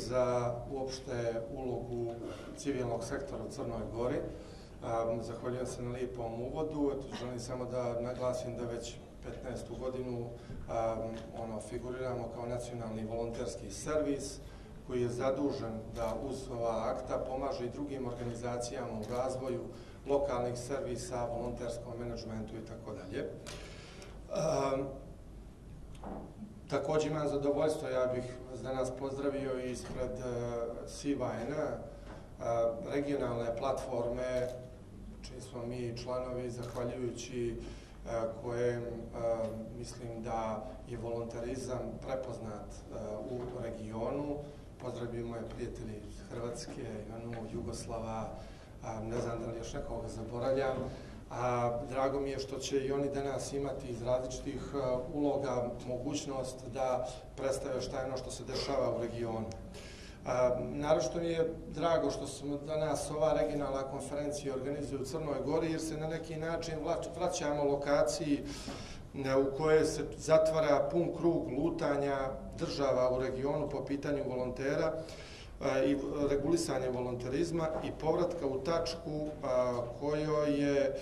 za uopšte ulogu civilnog sektora u Crnoj Gori. Zahvaljujem se na lijepom uvodu. Želim samo da naglasim da već 15. godinu figuriramo kao nacionalni volonterski servis koji je zadužen da uz ova akta pomaže i drugim organizacijama u razvoju lokalnih servisa, volonterskom menadžmentu i tako dalje. Također imam zadovoljstvo, ja bih vas danas pozdravio ispred CVN, regionalne platforme, čiji smo mi članovi, zahvaljujući kojem mislim da je volonterizam prepoznat u regionu. Pozdravim moje prijatelji iz Hrvatske, Ivanu, Jugoslava, ne znam da li još nekoga zaboravljam. Drago mi je što će i oni danas imati iz različitih uloga mogućnost da predstave šta je ono što se dešava u regionu. Naročito mi je drago što smo danas ova regionalna konferencija organizuje u Crnoj Gori, jer se na neki način vraćamo lokaciji u kojoj se zatvara pun krug lutanja država u regionu po pitanju volontera i regulisanje volonterizma i povratka u tačku kojoj je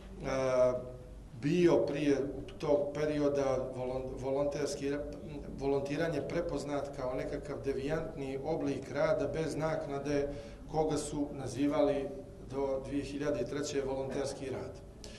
bio prije tog perioda volontiranje prepoznat kao nekakav devijantni oblik rada bez naknade koga su nazivali do 2003. volonterski rad.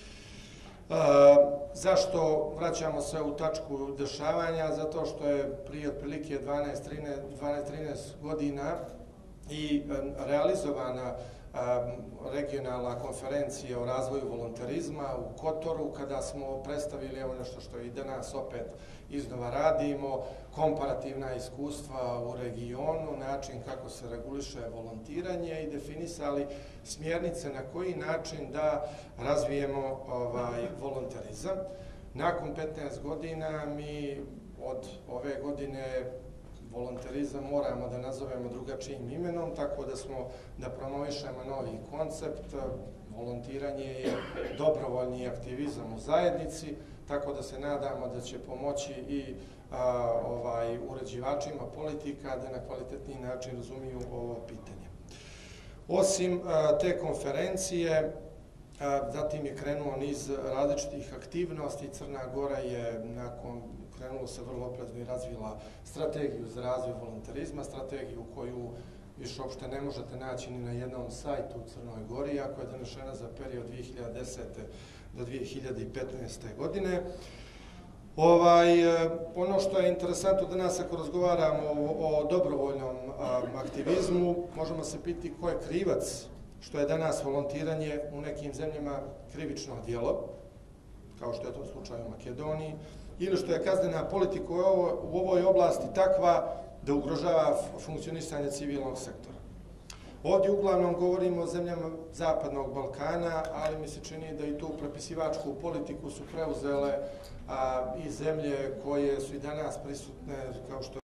Zašto vraćamo se u tačku dešavanja? Zato što je prije otprilike 12-13 godina i realizovana regionalna konferencija o razvoju volonterizma u Kotoru, kada smo predstavili nešto što i danas opet iznova radimo, komparativna iskustva u regionu, način kako se reguliše volontiranje i definisali smjernice na koji način da razvijemo volonterizam. Nakon 15 godina mi od ove godine volonterizam moramo da nazovemo drugačijim imenom, tako da promovišemo novi koncept. Volontiranje je dobrovoljni aktivizam u zajednici, tako da se nadamo da će pomoći i uređivačima politika da na kvalitetniji način razumiju ovo pitanje. Osim te konferencije, zatim je krenuo niz različitih aktivnosti. Crna Gora je krenulo se vrlo oprezno i razvila strategiju za razvoj volonterizma, strategiju koju više uopšte ne možete naći ni na jednom sajtu u Crnoj Gori, ako je donešena za period 2010. do 2015. godine. Ono što je interesantno danas ako razgovaramo o dobrovoljnom aktivizmu, možemo se pitati ko je krivac što je danas volontiranje u nekim zemljama krivično djelo, kao što je to slučaj u Makedoniji, ili što je kaznena politika u ovoj oblasti takva da ugrožava funkcionisanje civilnog sektora. Ovdje uglavnom govorimo o zemljama Zapadnog Balkana, ali mi se čini da i tu prepisivačku politiku su preuzele i zemlje koje su i danas prisutne, kao što